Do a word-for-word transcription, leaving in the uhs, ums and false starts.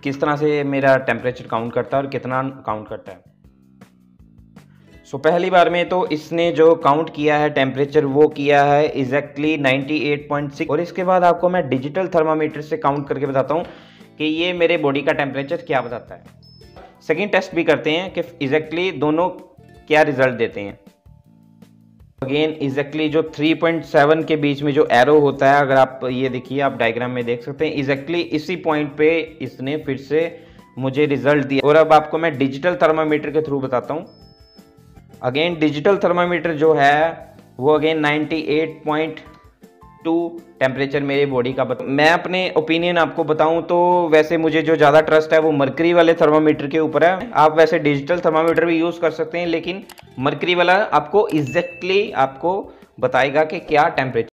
किस तरह से मेरा टेम्परेचर काउंट करता है और कितना काउंट करता है। सो so, पहली बार में तो इसने जो काउंट किया है टेम्परेचर वो किया है exactly ninety eight point six. और इसके बाद आपको मैं डिजिटल थर्मामीटर से काउंट करके बताता हूँ कि ये मेरे बॉडी का टेम्परेचर क्या बताता है। सेकेंड टेस्ट भी करते हैं कि एग्जैक्टली दोनों क्या रिजल्ट देते हैं। अगेन एग्जैक्टली जो थ्री पॉइंट सेवन के बीच में जो एरो होता है, अगर आप ये देखिए, आप डायग्राम में देख सकते हैं, एग्जैक्टली इसी पॉइंट पे इसने फिर से मुझे रिजल्ट दिया। और अब आपको मैं डिजिटल थर्मामीटर के थ्रू बताता हूँ। अगेन डिजिटल थर्मामीटर जो है वो again ninety eight point two temperature मेरे बॉडी का बता। मैं अपने ओपिनियन आपको बताऊं तो वैसे मुझे जो ज़्यादा ट्रस्ट है वो मरकरी वाले थर्मामीटर के ऊपर है। आप वैसे डिजिटल थर्मामीटर भी यूज़ कर सकते हैं, लेकिन मरकरी वाला आपको एग्जैक्टली आपको बताएगा कि क्या टेम्परेचर